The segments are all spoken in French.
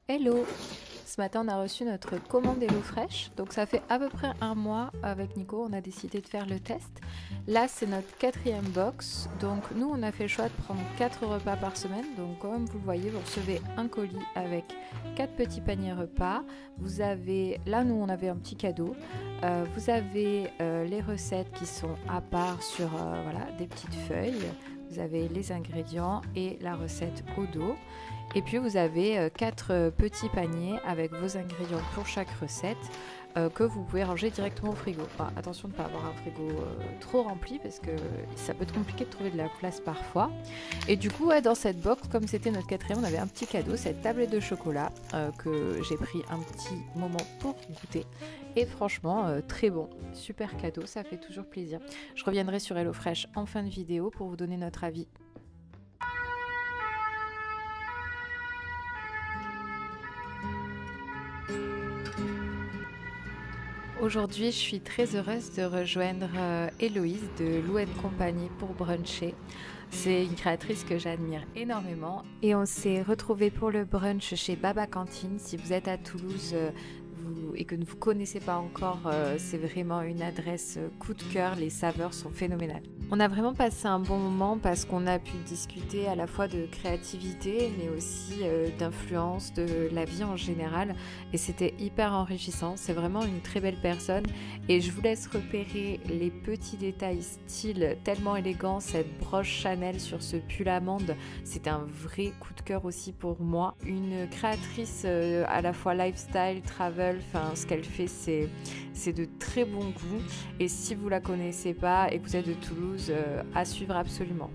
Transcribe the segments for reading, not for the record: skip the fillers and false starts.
Hello! Ce matin, on a reçu notre commande HelloFresh. Donc, ça fait à peu près un mois avec Nico, on a décidé de faire le test. Là, c'est notre 4e box. Donc, nous, on a fait le choix de prendre 4 repas par semaine. Donc, comme vous le voyez, vous recevez un colis avec 4 petits paniers repas. Vous avez, là, nous, on avait un petit cadeau. Vous avez les recettes qui sont à part sur voilà, des petites feuilles. Vous avez les ingrédients et la recette au dos. Et puis vous avez 4 petits paniers avec vos ingrédients pour chaque recette que vous pouvez ranger directement au frigo. Enfin, attention de ne pas avoir un frigo trop rempli parce que ça peut être compliqué de trouver de la place parfois. Et du coup, dans cette box, comme c'était notre 4e, on avait un petit cadeau, cette tablette de chocolat que j'ai pris un petit moment pour goûter. Et franchement, très bon, super cadeau, ça fait toujours plaisir. Je reviendrai sur HelloFresh en fin de vidéo pour vous donner notre avis. Aujourd'hui, je suis très heureuse de rejoindre Héloïse de Lou & Compagnie pour bruncher. C'est une créatrice que j'admire énormément et on s'est retrouvés pour le brunch chez Baba Cantine. Si vous êtes à Toulouse et que ne vous connaissez pas encore, c'est vraiment une adresse coup de cœur, les saveurs sont phénoménales. On a vraiment passé un bon moment parce qu'on a pu discuter à la fois de créativité mais aussi d'influence, de la vie en général et c'était hyper enrichissant. C'est vraiment une très belle personne et je vous laisse repérer les petits détails style tellement élégant, cette broche Chanel sur ce pull amande, c'est un vrai coup de cœur aussi pour moi. Une créatrice à la fois lifestyle, travel, enfin ce qu'elle fait c'est de très bon goût et si vous la connaissez pas et que vous êtes de Toulouse, à suivre absolument.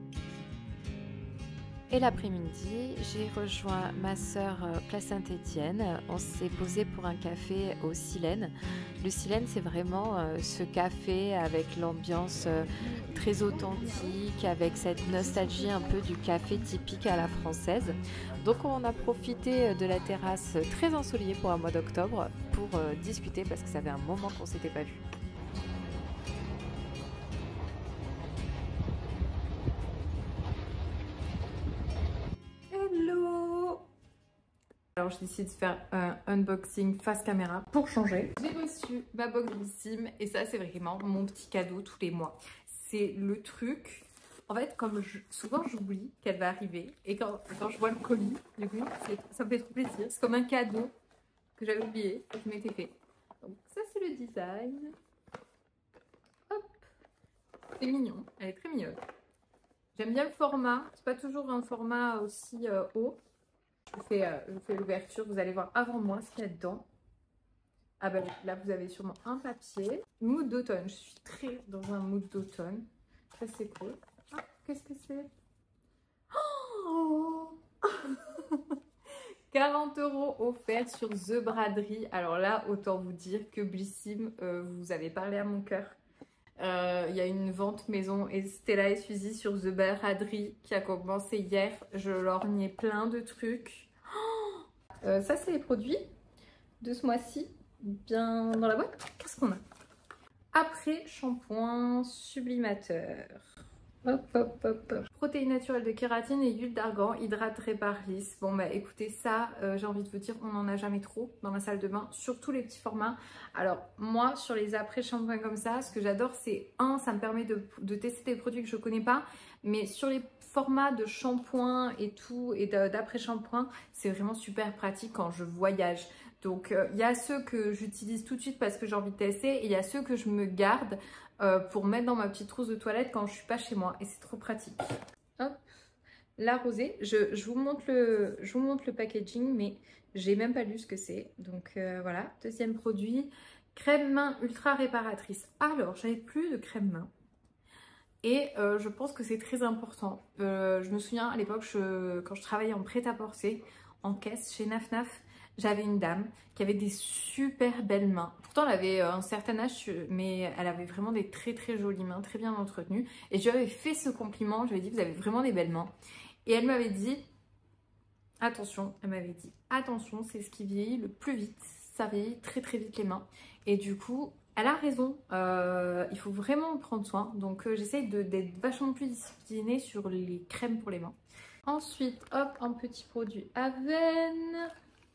Et l'après-midi, j'ai rejoint ma sœur Place Saint-Étienne. On s'est posé pour un café au Silène. Le Silène, c'est vraiment ce café avec l'ambiance très authentique, avec cette nostalgie un peu du café typique à la française. Donc on a profité de la terrasse très ensoleillée pour un mois d'octobre pour discuter parce que ça fait un moment qu'on ne s'était pas vu. Hello! Alors j'ai décidé de faire un unboxing face caméra pour changer. J'ai reçu ma box Blissim et ça c'est vraiment mon petit cadeau tous les mois. C'est le truc, en fait comme souvent j'oublie qu'elle va arriver et quand je vois le colis, du coup ça me fait trop plaisir. C'est comme un cadeau que j'avais oublié, que je m'étais fait. Donc ça c'est le design. Hop, c'est mignon, elle est très mignonne. J'aime bien le format, c'est pas toujours un format aussi haut. Je fais l'ouverture, vous allez voir avant moi ce qu'il y a dedans. Ah ben là vous avez sûrement un papier. Mood d'automne, je suis très dans un mood d'automne. Ça c'est cool. Ah, qu'est-ce que c'est? Oh 40 € offerts sur The Braderie. Alors là, autant vous dire que Blissim, vous avez parlé à mon cœur. Il y a une vente maison et Stella et Suzy sur The Braderie qui a commencé hier. Je lorgnais plein de trucs. Ça, c'est les produits de ce mois-ci. Bien dans la boîte. Qu'est-ce qu'on a? Après shampoing sublimateur. Hop, hop, hop, hop. Protéines naturelles de kératine et huile d'argan, hydrate, répare, lisse. Bon bah écoutez ça, j'ai envie de vous dire, on n'en a jamais trop dans la salle de bain, surtout les petits formats. Alors moi sur les après shampoings comme ça, ce que j'adore c'est ça me permet de tester des produits que je connais pas, mais sur les formats de shampoing et tout et d'après shampoing, c'est vraiment super pratique quand je voyage. Donc il y a ceux que j'utilise tout de suite parce que j'ai envie de tester et il y a ceux que je me garde pour mettre dans ma petite trousse de toilette quand je suis pas chez moi et c'est trop pratique. Hop, la rosée, je vous montre le packaging mais j'ai même pas lu ce que c'est. Donc voilà, deuxième produit, crème main ultra réparatrice. Alors j'avais plus de crème main. Et je pense que c'est très important. Je me souviens à l'époque, quand je travaillais en prêt-à-porter, en caisse chez Naf Naf, j'avais une dame qui avait des super belles mains. Pourtant, elle avait un certain âge, mais elle avait vraiment des très très jolies mains, très bien entretenues. Et je lui avais fait ce compliment, je lui ai dit, vous avez vraiment des belles mains. Et elle m'avait dit, attention, c'est ce qui vieillit le plus vite. Ça vieillit très très vite les mains. Et du coup, elle a raison, il faut vraiment prendre soin. Donc j'essaye d'être vachement plus disciplinée sur les crèmes pour les mains. Ensuite, hop, un petit produit Aven.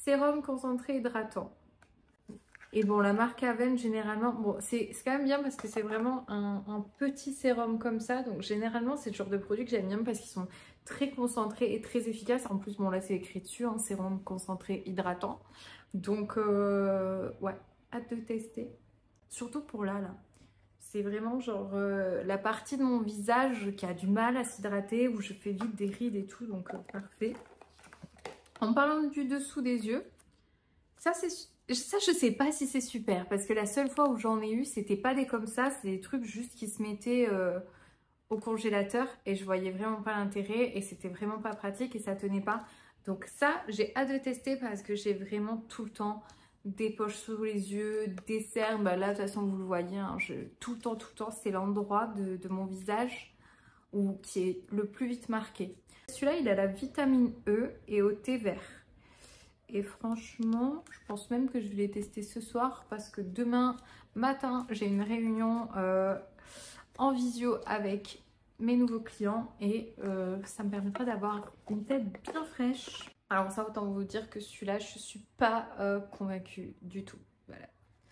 sérum concentré hydratant. Et bon, la marque Aven, généralement, bon, c'est quand même bien parce que c'est vraiment un petit sérum comme ça. Donc, généralement, c'est le genre de produit que j'aime bien parce qu'ils sont très concentrés et très efficaces. En plus, bon, là, c'est écrit dessus, hein, sérum concentré hydratant. Donc, ouais, hâte de tester. Surtout pour là. C'est vraiment genre la partie de mon visage qui a du mal à s'hydrater, où je fais vite des rides et tout, donc parfait. En parlant du dessous des yeux, ça je sais pas si c'est super, parce que la seule fois où j'en ai eu, c'était pas des comme ça, c'est des trucs juste qui se mettaient au congélateur, et je voyais vraiment pas l'intérêt, et c'était vraiment pas pratique, et ça tenait pas. Donc ça, j'ai hâte de tester, parce que j'ai vraiment tout le temps des poches sous les yeux, des cernes, bah là de toute façon vous le voyez, hein, tout le temps, c'est l'endroit de mon visage qui est le plus vite marqué. Celui-là, il a la vitamine E et au thé vert. Et franchement, je pense même que je vais les tester ce soir parce que demain matin, j'ai une réunion en visio avec mes nouveaux clients et ça me permettra d'avoir une tête bien fraîche. Alors ça, autant vous dire que celui-là, je suis pas convaincue du tout. Voilà.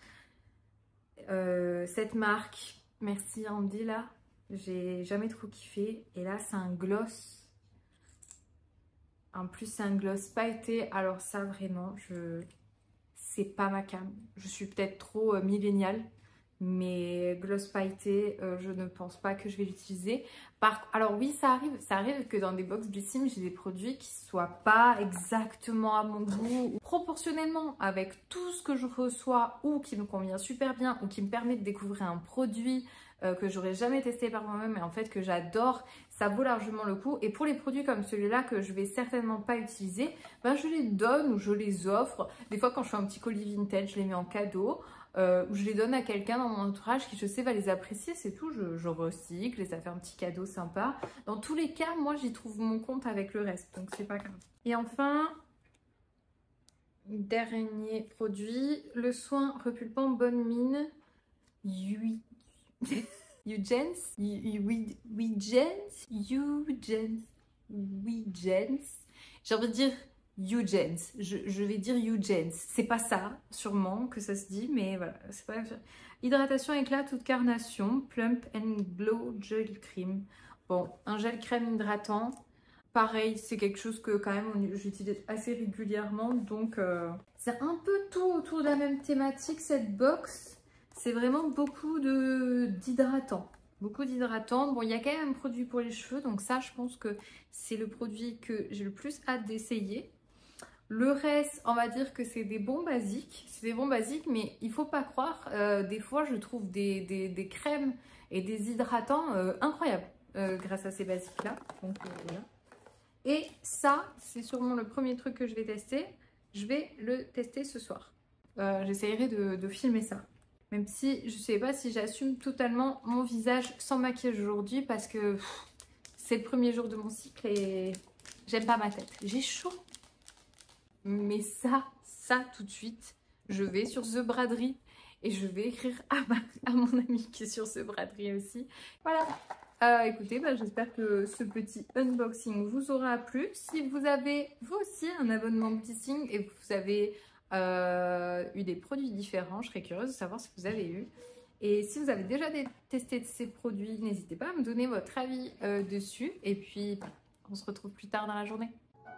Cette marque, merci Andy là, j'ai jamais trop kiffé. Et là, c'est un gloss. En plus, c'est un gloss pailleté. Alors ça, vraiment, c'est pas ma came. Je suis peut-être trop milléniale. Mais gloss pailleté, je ne pense pas que je vais l'utiliser. Alors oui, ça arrive que dans des box Blissim, j'ai des produits qui ne soient pas exactement à mon goût. Proportionnellement avec tout ce que je reçois ou qui me convient super bien ou qui me permet de découvrir un produit que j'aurais jamais testé par moi-même mais en fait que j'adore, ça vaut largement le coup. Et pour les produits comme celui-là que je vais certainement pas utiliser, ben je les donne ou je les offre. Des fois quand je fais un petit colis vintage, je les mets en cadeau. Ou je les donne à quelqu'un dans mon entourage qui je sais va les apprécier, c'est tout, je recycle et ça fait un petit cadeau sympa. Dans tous les cas, moi j'y trouve mon compte avec le reste, donc c'est pas grave. Et enfin, dernier produit, le soin repulpant Bonne Mine Eugens. J'ai envie de dire Eugens, je vais dire Eugens, c'est pas ça sûrement que ça se dit, mais voilà, c'est pas... Hydratation éclat toute carnation, plump and glow gel cream. Bon, un gel crème hydratant, pareil, c'est quelque chose que quand même j'utilise assez régulièrement, donc c'est un peu tout autour de la même thématique cette box. C'est vraiment beaucoup d'hydratants. Beaucoup d'hydratants. Bon, il y a quand même un produit pour les cheveux, donc ça, je pense que c'est le produit que j'ai le plus hâte d'essayer. Le reste, on va dire que c'est des bons basiques. C'est des bons basiques, mais il faut pas croire. Des fois, je trouve des crèmes et des hydratants incroyables grâce à ces basiques-là. Donc, voilà. Et ça, c'est sûrement le premier truc que je vais tester. Je vais le tester ce soir. J'essayerai de filmer ça. Même si je ne sais pas si j'assume totalement mon visage sans maquillage aujourd'hui parce que c'est le premier jour de mon cycle et j'aime pas ma tête. J'ai chaud. Mais ça tout de suite, je vais sur The Braderie et je vais écrire à mon ami qui est sur The Braderie aussi. Voilà. Écoutez, j'espère que ce petit unboxing vous aura plu. Si vous avez vous aussi un abonnement Blissim et vous avez eu des produits différents, je serais curieuse de savoir si vous avez eu. Et si vous avez déjà testé ces produits, n'hésitez pas à me donner votre avis dessus. Et puis, on se retrouve plus tard dans la journée.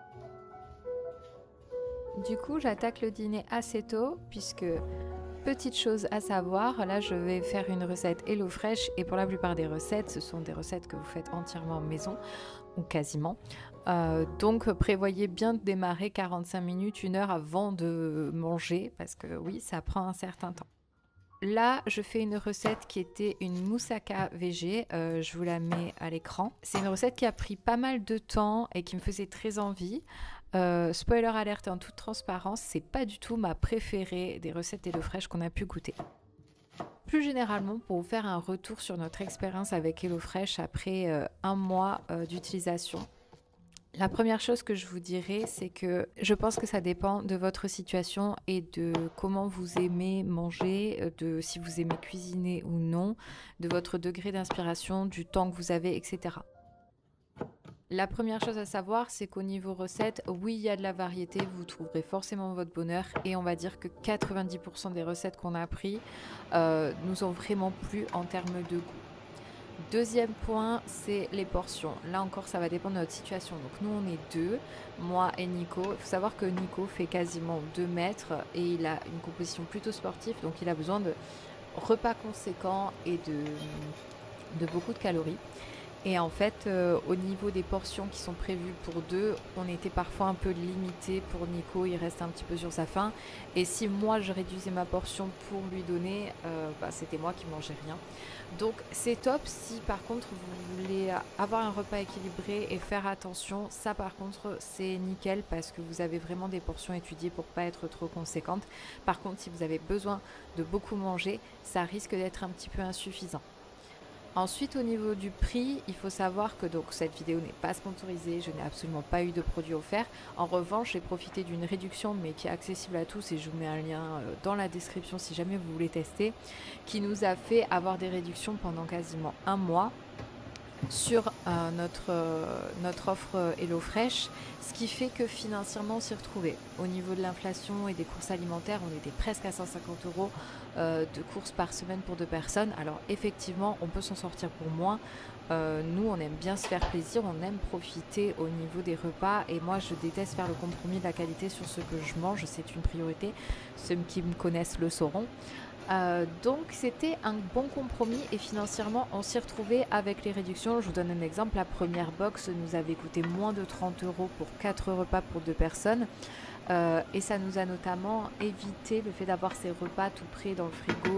Du coup, j'attaque le dîner assez tôt puisque, petite chose à savoir, là je vais faire une recette HelloFresh et pour la plupart des recettes, ce sont des recettes que vous faites entièrement maison ou quasiment. Donc prévoyez bien de démarrer 45 minutes, 1 heure avant de manger parce que oui, ça prend un certain temps. Là, je fais une recette qui était une moussaka végé, je vous la mets à l'écran. C'est une recette qui a pris pas mal de temps et qui me faisait très envie. Spoiler alerte en toute transparence, c'est pas du tout ma préférée des recettes HelloFresh qu'on a pu goûter. Plus généralement, pour vous faire un retour sur notre expérience avec HelloFresh après 1 mois d'utilisation, la première chose que je vous dirais, c'est que je pense que ça dépend de votre situation et de comment vous aimez manger, de si vous aimez cuisiner ou non, de votre degré d'inspiration, du temps que vous avez, etc. La première chose à savoir, c'est qu'au niveau recettes, oui, il y a de la variété, vous trouverez forcément votre bonheur et on va dire que 90% des recettes qu'on a appris nous ont vraiment plu en termes de goût. Deuxième point, c'est les portions. Là encore, ça va dépendre de notre situation. Donc nous, on est deux, moi et Nico. Il faut savoir que Nico fait quasiment 2 mètres et il a une composition plutôt sportive, donc il a besoin de repas conséquents et de beaucoup de calories. Et en fait, au niveau des portions qui sont prévues pour deux, on était parfois un peu limité pour Nico, il reste un petit peu sur sa faim. Et si moi je réduisais ma portion pour lui donner, c'était moi qui mangeais rien. Donc c'est top si par contre vous voulez avoir un repas équilibré et faire attention. Ça par contre c'est nickel parce que vous avez vraiment des portions étudiées pour pas être trop conséquentes. Par contre si vous avez besoin de beaucoup manger, ça risque d'être un petit peu insuffisant. Ensuite, au niveau du prix, il faut savoir que donc cette vidéo n'est pas sponsorisée, je n'ai absolument pas eu de produit offert. En revanche, j'ai profité d'une réduction, mais qui est accessible à tous, et je vous mets un lien dans la description si jamais vous voulez tester, qui nous a fait avoir des réductions pendant quasiment un mois sur notre offre HelloFresh, ce qui fait que financièrement on s'y retrouvait. Au niveau de l'inflation et des courses alimentaires, on était presque à 150 € de courses par semaine pour 2 personnes. Alors effectivement, on peut s'en sortir pour moins. Nous, on aime bien se faire plaisir, on aime profiter au niveau des repas et moi, je déteste faire le compromis de la qualité sur ce que je mange, c'est une priorité. Ceux qui me connaissent le sauront. Donc c'était un bon compromis et financièrement on s'y retrouvait avec les réductions. Je vous donne un exemple, la première box nous avait coûté moins de 30 € pour 4 repas pour 2 personnes et ça nous a notamment évité le fait d'avoir ces repas tout près dans le frigo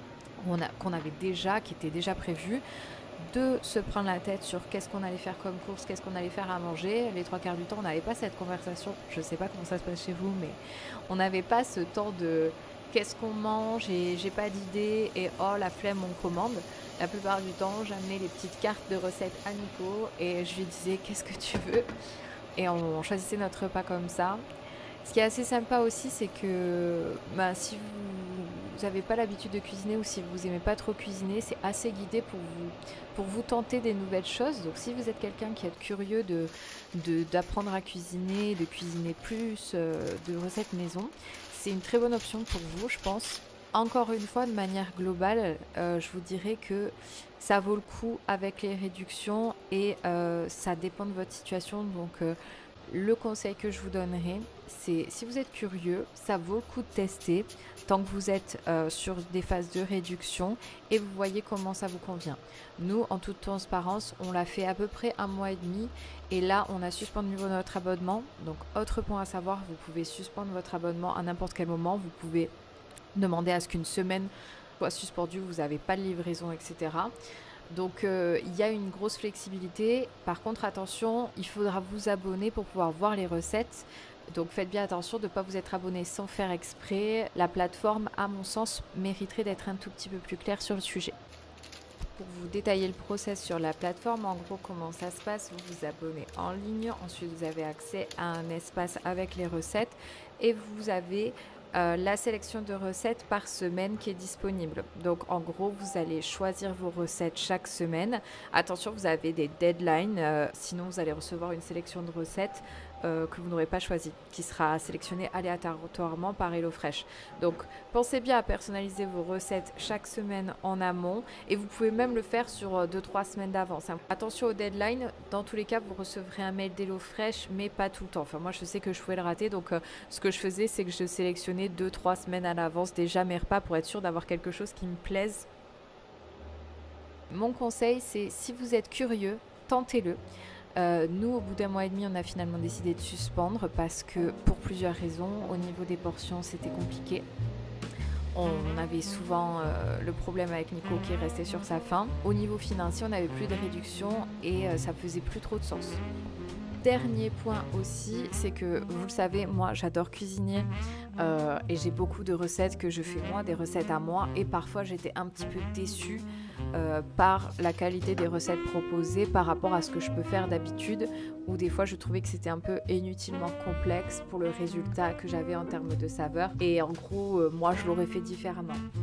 qu'on avait déjà, qui étaient déjà prévus, de se prendre la tête sur qu'est-ce qu'on allait faire comme course, qu'est-ce qu'on allait faire à manger. Les 3 quarts du temps on n'avait pas cette conversation, je sais pas comment ça se passe chez vous, mais on n'avait pas ce temps de qu'est-ce qu'on mange et j'ai pas d'idée et oh la flemme on commande. La plupart du temps j'amenais les petites cartes de recettes à Nico et je lui disais qu'est-ce que tu veux et on choisissait notre repas comme ça. Ce qui est assez sympa aussi c'est que si vous n'avez pas l'habitude de cuisiner ou si vous aimez pas trop cuisiner, c'est assez guidé pour vous tenter des nouvelles choses. Donc si vous êtes quelqu'un qui est curieux d'apprendre à cuisiner, de cuisiner plus, de recettes maison, c'est une très bonne option pour vous, je pense. Encore une fois, de manière globale, je vous dirais que ça vaut le coup avec les réductions et ça dépend de votre situation. Donc, le conseil que je vous donnerai, c'est si vous êtes curieux, ça vaut le coup de tester tant que vous êtes sur des phases de réduction et vous voyez comment ça vous convient. Nous, en toute transparence, on l'a fait à peu près 1 mois et demi et là, on a suspendu notre abonnement. Donc, autre point à savoir, vous pouvez suspendre votre abonnement à n'importe quel moment. Vous pouvez demander à ce qu'une semaine soit suspendue, vous n'avez pas de livraison, etc. Donc il y a une grosse flexibilité. Par contre attention, il faudra vous abonner pour pouvoir voir les recettes. Donc faites bien attention de ne pas vous être abonné sans faire exprès. La plateforme, à mon sens, mériterait d'être un tout petit peu plus claire sur le sujet. Pour vous détailler le process sur la plateforme, en gros comment ça se passe, vous vous abonnez en ligne, ensuite vous avez accès à un espace avec les recettes et vous avez la sélection de recettes par semaine qui est disponible. Donc en gros vous allez choisir vos recettes chaque semaine. Attention, vous avez des deadlines, sinon vous allez recevoir une sélection de recettes que vous n'aurez pas choisi, qui sera sélectionnée aléatoirement par HelloFresh. Donc pensez bien à personnaliser vos recettes chaque semaine en amont et vous pouvez même le faire sur 2-3 semaines d'avance. Attention aux deadlines, dans tous les cas vous recevrez un mail d'HelloFresh mais pas tout le temps. Enfin moi je sais que je pouvais le rater, donc ce que je faisais c'est que je sélectionnais 2-3 semaines à l'avance déjà mes repas pour être sûr d'avoir quelque chose qui me plaise. Mon conseil c'est si vous êtes curieux, tentez-le. Nous, au bout d'1 mois et demi, on a finalement décidé de suspendre parce que pour plusieurs raisons, au niveau des portions, c'était compliqué. On avait souvent le problème avec Nico qui restait sur sa faim. Au niveau financier, on n'avait plus de réduction et ça faisait plus trop de sens. Dernier point aussi, c'est que vous le savez, moi j'adore cuisiner et j'ai beaucoup de recettes que je fais moi, des recettes à moi et parfois j'étais un petit peu déçue par la qualité des recettes proposées par rapport à ce que je peux faire d'habitude ou des fois je trouvais que c'était un peu inutilement complexe pour le résultat que j'avais en termes de saveur et en gros moi je l'aurais fait différemment.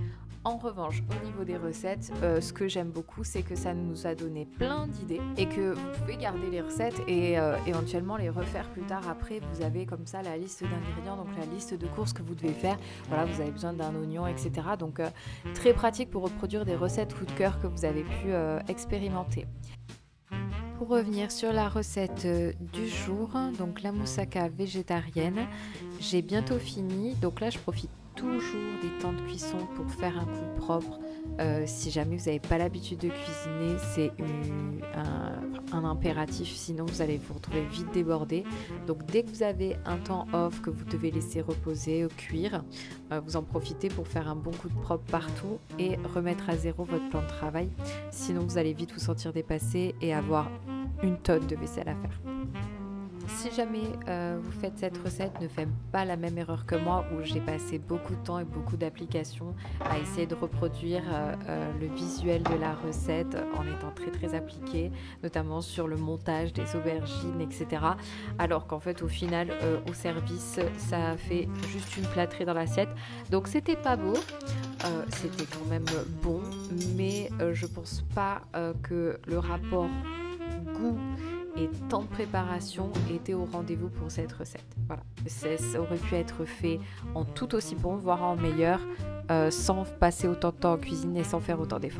En revanche, au niveau des recettes, ce que j'aime beaucoup, c'est que ça nous a donné plein d'idées et que vous pouvez garder les recettes et éventuellement les refaire plus tard. Après, vous avez comme ça la liste d'ingrédients, donc la liste de courses que vous devez faire. Voilà, vous avez besoin d'un oignon, etc. Donc très pratique pour reproduire des recettes coup de cœur que vous avez pu expérimenter. Pour revenir sur la recette du jour, donc la moussaka végétarienne, j'ai bientôt fini. Donc là, je profite toujours des temps de cuisson pour faire un coup propre. Si jamais vous n'avez pas l'habitude de cuisiner, c'est un impératif, sinon vous allez vous retrouver vite débordé. Donc dès que vous avez un temps off que vous devez laisser reposer, cuire, vous en profitez pour faire un bon coup de propre partout et remettre à zéro votre plan de travail. Sinon vous allez vite vous sentir dépassé et avoir une tonne de vaisselle à faire. Si jamais vous faites cette recette, ne faites pas la même erreur que moi où j'ai passé beaucoup de temps et beaucoup d'applications à essayer de reproduire le visuel de la recette en étant très appliqué, notamment sur le montage des aubergines, etc. Alors qu'en fait au final au service ça a fait juste une plâtrée dans l'assiette. Donc c'était pas beau, c'était quand même bon, mais je pense pas que le rapport goût et temps de préparation était au rendez-vous pour cette recette. Voilà, ça aurait pu être fait en tout aussi bon, voire en meilleur, sans passer autant de temps en cuisine et sans faire autant d'efforts.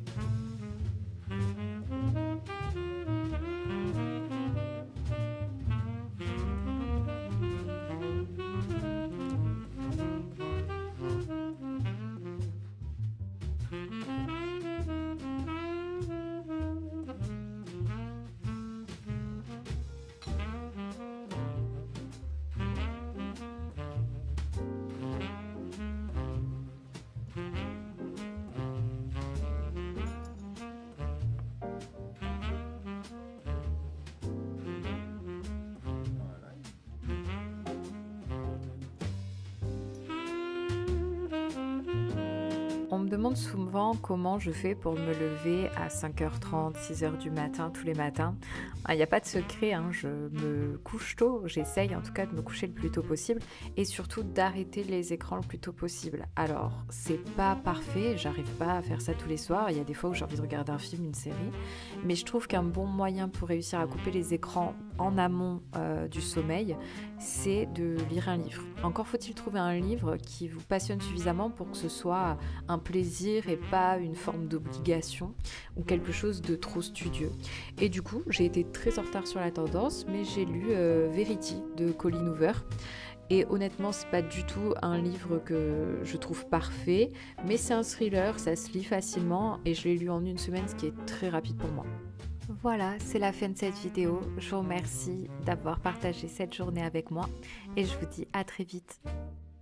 On me demande souvent comment je fais pour me lever à 5h30, 6h du matin, tous les matins. Il n'y a pas de secret, hein, je me couche tôt, j'essaye en tout cas de me coucher le plus tôt possible et surtout d'arrêter les écrans le plus tôt possible. Alors, c'est pas parfait, j'arrive pas à faire ça tous les soirs, il y a des fois où j'ai envie de regarder un film, une série, mais je trouve qu'un bon moyen pour réussir à couper les écrans en amont du sommeil, c'est de lire un livre. Encore faut-il trouver un livre qui vous passionne suffisamment pour que ce soit un plaisir et pas une forme d'obligation ou quelque chose de trop studieux. Et du coup, j'ai été très en retard sur la tendance, mais j'ai lu Verity de Colleen Hoover. Et honnêtement, c'est pas du tout un livre que je trouve parfait, mais c'est un thriller, ça se lit facilement et je l'ai lu en une semaine, ce qui est très rapide pour moi. Voilà, c'est la fin de cette vidéo. Je vous remercie d'avoir partagé cette journée avec moi et je vous dis à très vite.